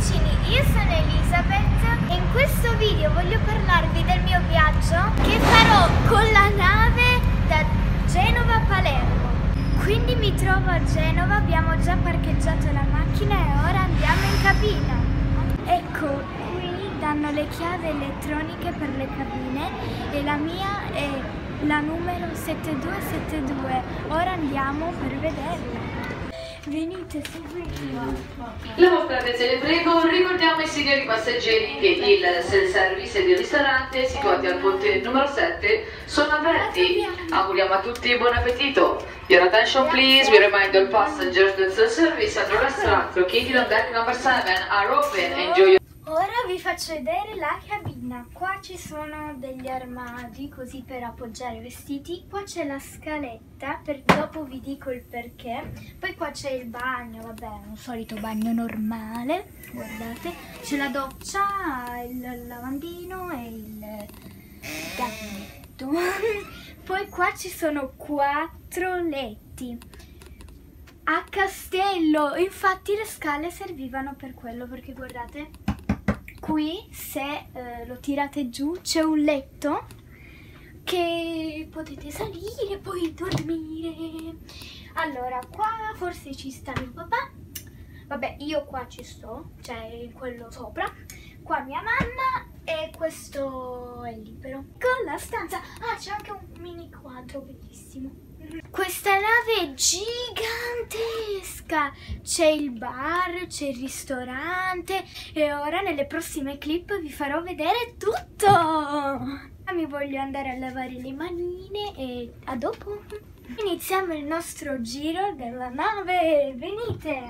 cuoricini, io sono Elisabeth e in questo video voglio parlarvi del mio viaggio che farò con la nave da Genova a Palermo. Quindi mi trovo a Genova, abbiamo già parcheggiato la macchina e ora andiamo in cabina. Ecco, qui danno le chiavi elettroniche per le cabine e la mia è la numero 7272. Ora andiamo per vederla. Venite, seguitemi. La vostra attenzione prego, ricordiamo ai signori passeggeri che il self-service ed il ristorante situati al ponte numero 7 sono aperti. Auguriamo a tutti buon appetito. Your attention please, we remind all passengers that self-service and the restaurant located on deck number 7 are open. Enjoy your... Ora vi faccio vedere la cabina. Qua ci sono degli armadi così per appoggiare i vestiti. Qua c'è la scaletta, dopo vi dico il perché. Poi qua c'è il bagno, vabbè, un solito bagno normale. Guardate, c'è la doccia, il lavandino e il gabinetto. Poi qua ci sono 4 letti. A castello, infatti le scale servivano per quello, perché guardate, qui se lo tirate giù c'è un letto che potete salire e poi dormire. Allora, qua forse ci sta mio papà, vabbè, io qua ci sto, cioè quello sopra, qua mia mamma e questo è libero. Con la stanza, c'è anche un mini quadro bellissimo. Questa nave è gigantesca, c'è il bar, c'è il ristorante e ora nelle prossime clip vi farò vedere tutto. Mi voglio andare a lavare le manine e a dopo. Iniziamo il nostro giro della nave, venite.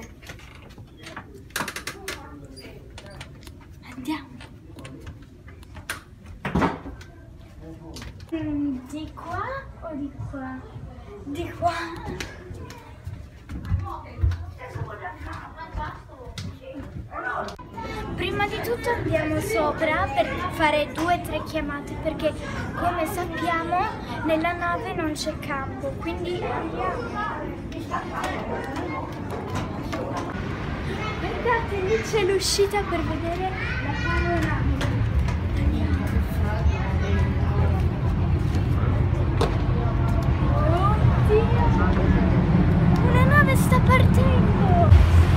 Andiamo. Di qua o di qua? Di qua. Prima di tutto andiamo sopra per fare 2 o 3 chiamate, perché come sappiamo nella nave non c'è campo, quindi andiamo. Guardate, lì c'è l'uscita per vedere la panoramica. Una nave sta partendo!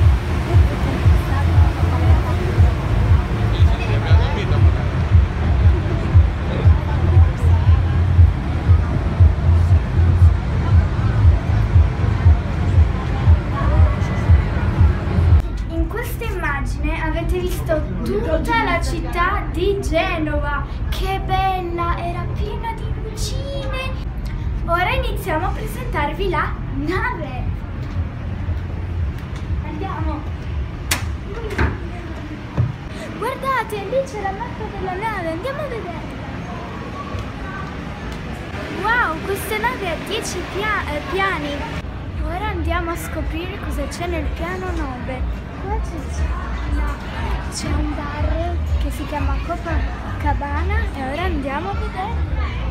In questa immagine avete visto tutta la città di Genova. Che bella! Era piena di lucine! Ora iniziamo a presentarvi la nave. Andiamo. Guardate, lì c'è la mappa della nave, andiamo a vederla. Wow, questa nave ha 10 piani. Ora andiamo a scoprire cosa c'è nel piano 9. Qua c'è un bar che si chiama Copacabana e ora andiamo a vedere.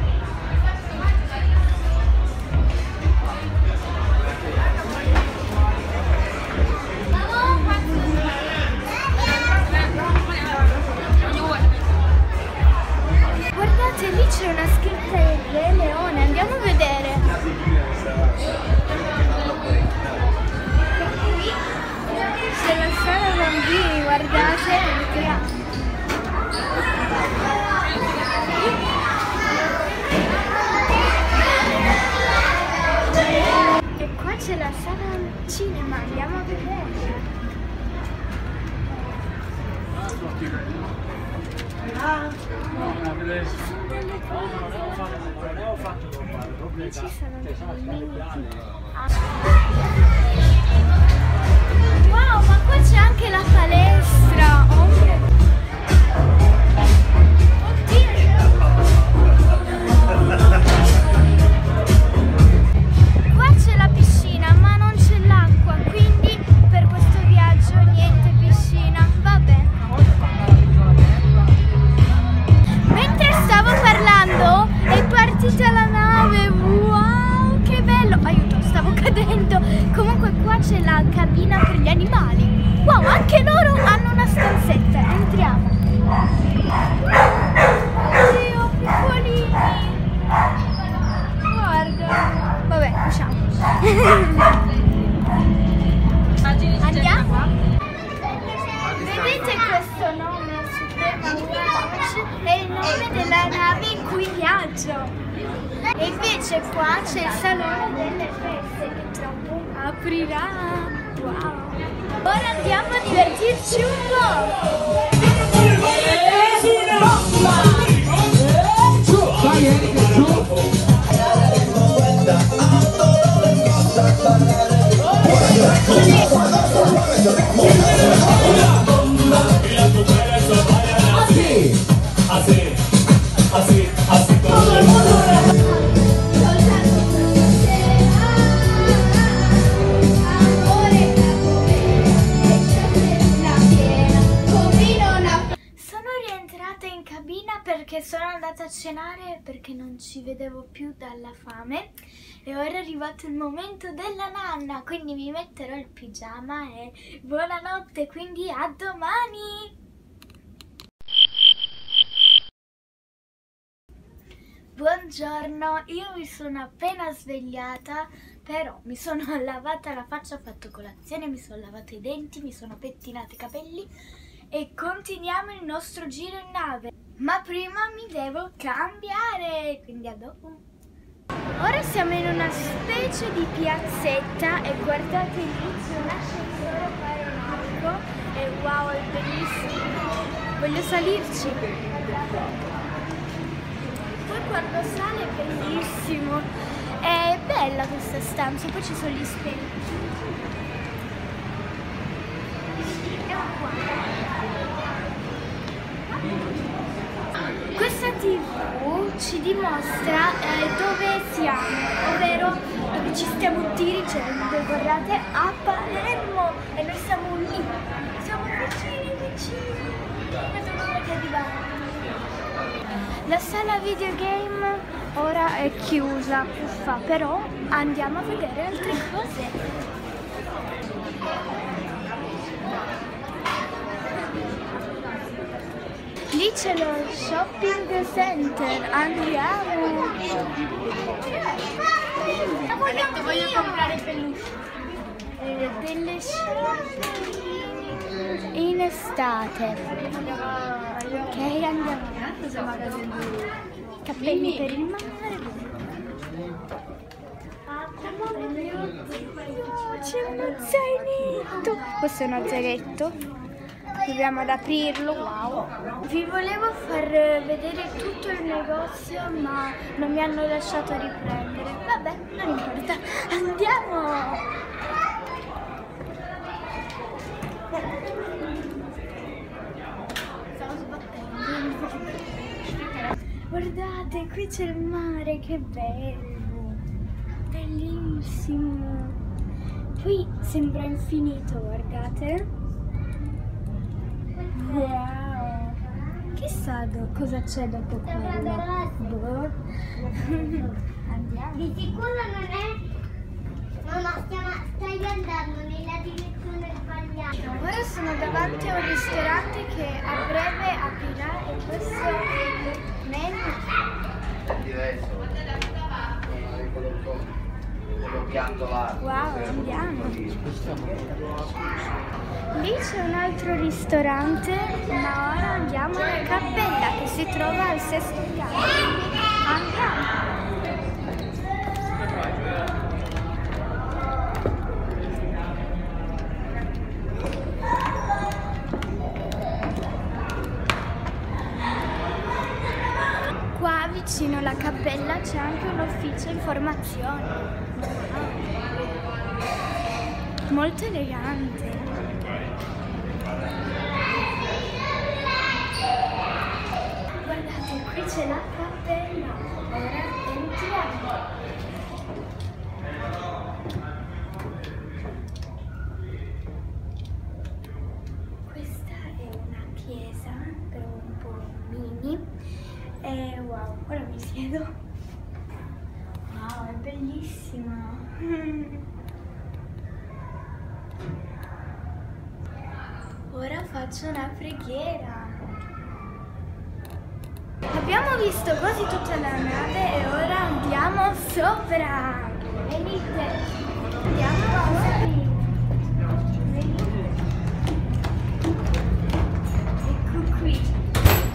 Guardate, lì c'è una scritta del Re Leone, andiamo a vedere. Qui c'è la sala bambini, guardate. E qua c'è la sala cinema, andiamo a vedere. Ci sono dei mini. Wow, ma qua c'è anche la palestra. Oddio. Qua c'è la piscina, ma non c'è l'acqua, quindi per questo viaggio niente piscina. Vabbè. Mentre stavo parlando è partita la nave. Wow, che bello. Aiuto, stavo cadendo. Comunque qua c'è la cabina per gli animali. Wow, anche loro hanno una stanza Voyage è il nome della nave in cui viaggio. E invece qua c'è il salone delle feste che tra un po' aprirà. Wow! Ora andiamo a divertirci un po'! Vai Erika, giù! Perché sono andata a cenare perché non ci vedevo più dalla fame e ora è arrivato il momento della nanna, quindi mi metterò il pigiama e buonanotte, quindi a domani! Buongiorno, io mi sono appena svegliata, però mi sono lavata la faccia, ho fatto colazione, mi sono lavato i denti, mi sono pettinata i capelli e continuiamo il nostro giro in nave. Ma prima mi devo cambiare, quindi a dopo. Ora siamo in una specie di piazzetta e guardate lì c'è un ascensore aeronautico e wow, è bellissimo. Voglio salirci. Poi quando sale è bellissimo. È bella questa stanza, poi ci sono gli specchi. E qua. Questa TV ci dimostra dove siamo, ovvero dove ci stiamo dirigendo, guardate, a Palermo e noi siamo lì, siamo vicini, vedo l'ora di arrivare. La sala videogame ora è chiusa, uffa, però andiamo a vedere altre cose. Lì c'è lo shopping center, andiamo! Voglio comprare peluche. Delle sciarpe in estate. Ok, andiamo. Cappelli per il mare. C'è uno zainetto. Questo è uno zainetto. Proviamo ad aprirlo, wow! Vi volevo far vedere tutto il negozio ma non mi hanno lasciato riprendere. Vabbè, non importa, andiamo! Stavo sbattendo. Guardate, qui c'è il mare, che bello! Bellissimo! Qui sembra infinito, guardate! Wow! Chissà cosa c'è dopo quello. Boh. Andiamo. Di sicuro non è... Mamma, stai andando nella direzione sbagliata. Ora sono davanti a un ristorante che a breve aprirà e questo è il menu. Wow, andiamo. Lì c'è un altro ristorante, ma ora andiamo alla cappella che si trova al sesto piano. Andiamo. Qua vicino alla cappella c'è anche un ufficio informazioni. Molto elegante. Guardate, qui c'è la cappella. Ora entriamo. Questa è una chiesa, però un po' mini. E wow, ora mi siedo. Wow, è bellissima. Ora faccio una preghiera. Abbiamo visto quasi tutta la nave e ora andiamo sopra. Venite, andiamo fuori. Venite. Ecco qui.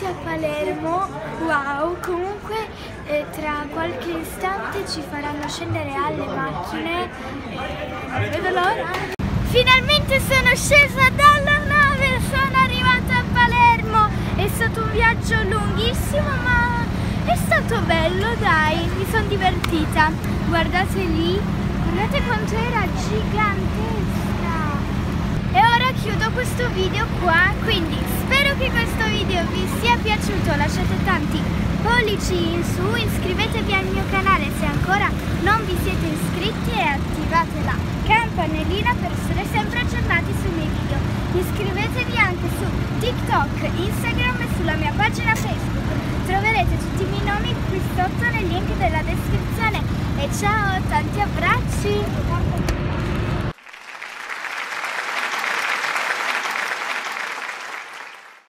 a Palermo, wow, comunque tra qualche istante ci faranno scendere alle macchine, non vedo l'ora. Finalmente sono scesa dalla nave, sono arrivata a Palermo, è stato un viaggio lunghissimo ma è stato bello, dai, mi sono divertita. Guardate lì, guardate quanto era gigantesca. E ora chiudo questo video qua, quindi spero che questo video vi sia piaciuto, lasciate tanti pollici in su, iscrivetevi al mio canale se ancora non vi siete iscritti e attivate la campanellina per essere sempre aggiornati sui miei video. Iscrivetevi anche su TikTok, Instagram e sulla mia pagina Facebook. Troverete tutti i miei nomi qui sotto nel link della descrizione. E ciao, tanti abbracci!